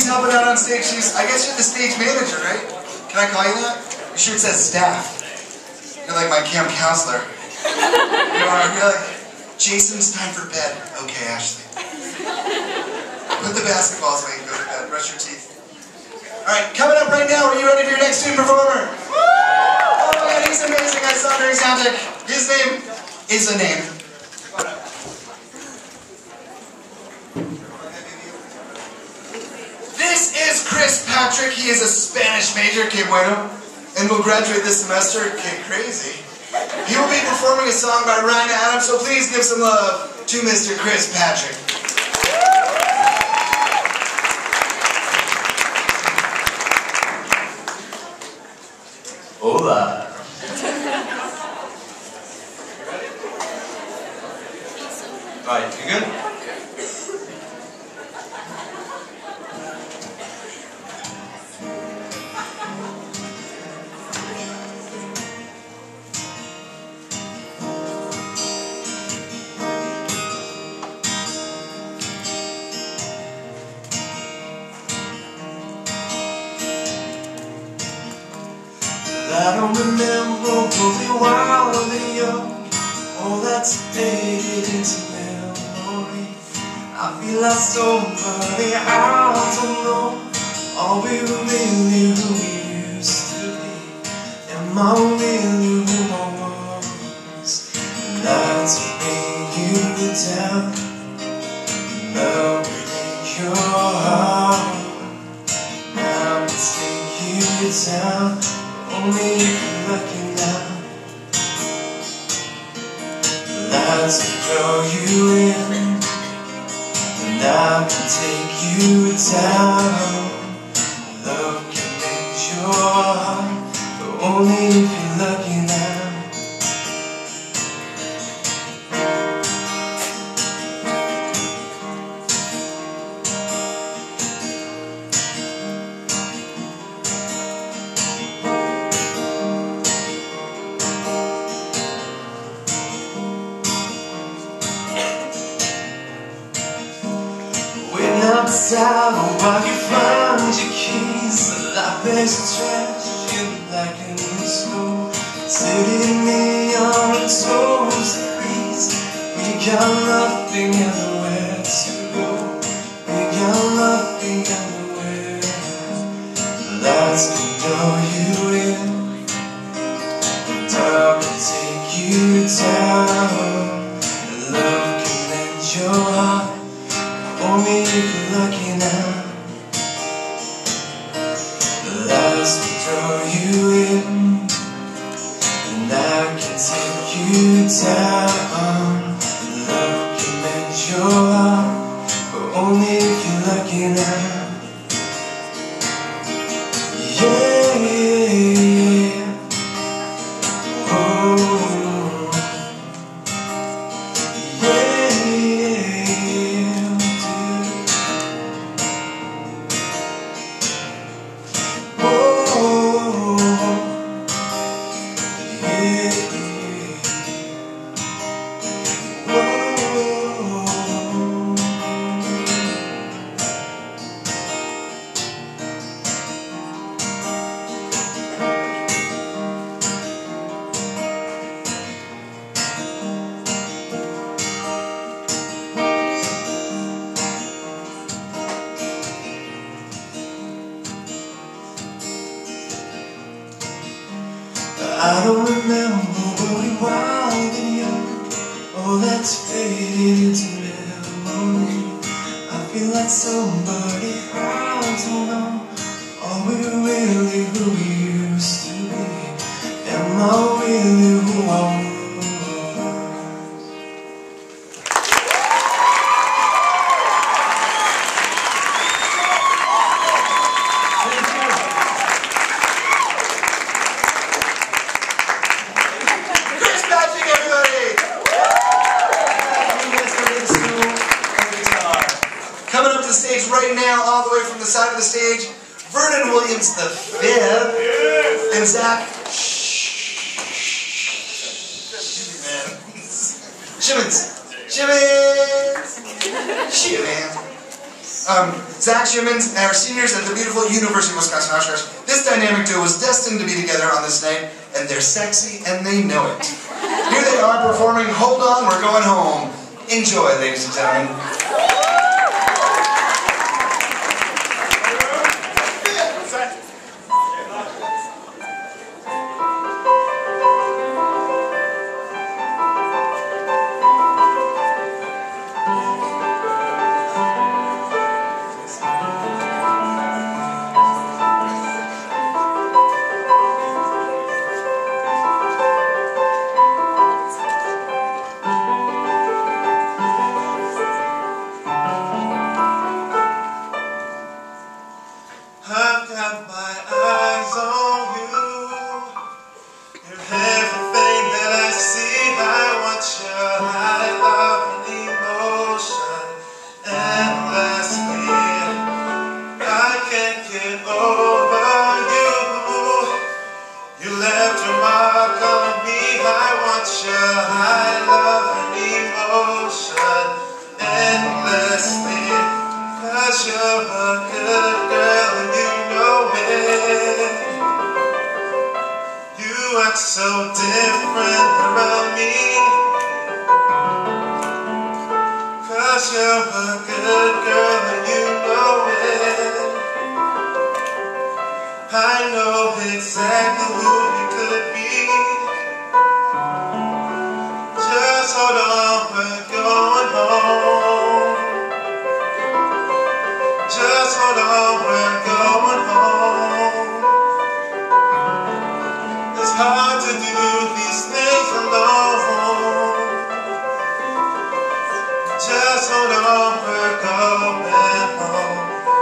helping out on stage. I guess you're the stage manager, right? Can I call you that? Your shirt says staff. You're like my camp counselor. You're like, Jason, it's time for bed. Okay, Ashley. Put the basketballs away and go to bed. Brush your teeth. Alright, coming up right now, are you ready for your next student performer? Oh man, he's amazing. I saw during sound check. His name is a name. This is Chris Patrick. He is a Spanish major, que bueno, and will graduate this semester, que crazy. He will be performing a song by Ryan Adams, so please give some love to Mr. Chris Patrick. Hola. Alright, you good? I don't remember when we wild and young. All that's faded into memory. I feel like somebody I don't know. Are we really who we used to be? Am I really who I was? Not to bring you down, not break your heart, not to take you down. Only if you're lucky now. Lights can draw you in, and I can take you down. Love can mend your heart, but only if you're lucky now. Outside, nobody finds your keys. The life is trash, you like in the snow. Sitting me on the toes of breeze. We got nothing everywhere to go. We got nothing everywhere. Lights can draw you in, the dark can take you down, and love can mend your heart. Only if you're lucky now. The lights will draw you in, and I can take you down. Love can mend your heart, but only if you're lucky now. Yeah, oh, yeah. I don't remember when we wild and young. All that's faded into memory. I feel like somebody I don't know. Are we really who we used to be? Am I really who I was? Right now, all the way from the side of the stage, Vernon Williams V and Zach Shimmons. Zach Jimmins, our seniors at the beautiful University of Wisconsin Oshkosh. This dynamic duo was destined to be together on this night, and they're sexy and they know it. Here they are performing Hold On, We're Going Home. Enjoy, ladies and gentlemen. I've got my eyes on you. You're everything that I see. I want your high love and emotion endlessly. I can't get over you. You left your mark on me. I want your high love and emotion endlessly. 'Cause you're a good girl and you know it. You act so different around me. 'Cause you're a good girl and you know it. I know exactly who you could be. Just hold on, we're going home. Just hold on, we're going home. It's hard to do these things alone. Just hold on, we're going home.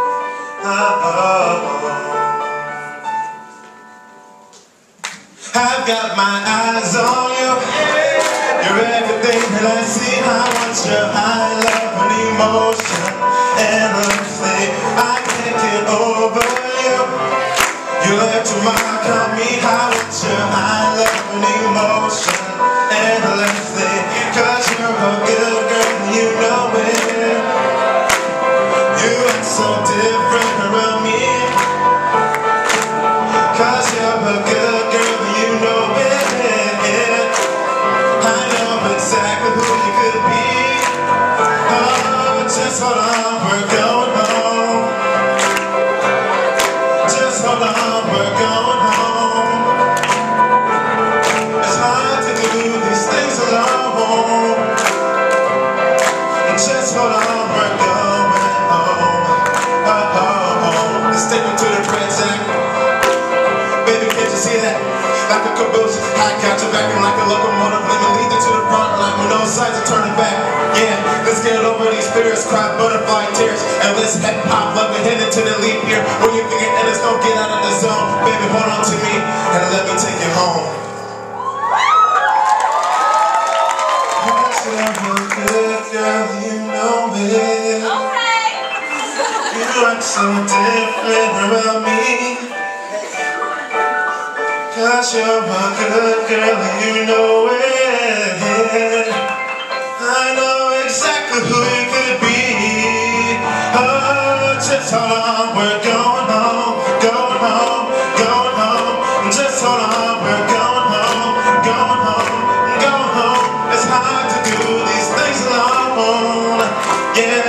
I've got my eyes on you. You're everything that I see. I want your high love and emotion endlessly. I can't get over you. You left your mark on me. I want your high love and emotion endlessly. 'Cause you're a good girl and you know it. You act so different around me. 'Cause you're a good girl and you know it. I know exactly who you could be. Oh, just hold on, we're going home. Just hold on, we're going home. It's hard to do these things alone. Just hold on, we're going home. Let's take me to the bridge, Zach. Baby, can't you see that? Like a caboose, I got you backing like a locomotive. Let me lead you to the front line with no sides of turning back. Yeah, let's get over these spirits, cry butterfly tears. And let's head pop like we're headed to the leap year. When you think and it's don't get out of the zone. Baby, hold on to me and let me take you home. You're a good girl, you know it. Okay. You act so different around me. 'Cause you're a good girl and you know it. I know exactly who you could be. Oh, just hold on, we're going home, going home, going home. Just hold on, we're going home, going home, going home. It's hard to do these things alone. Yeah.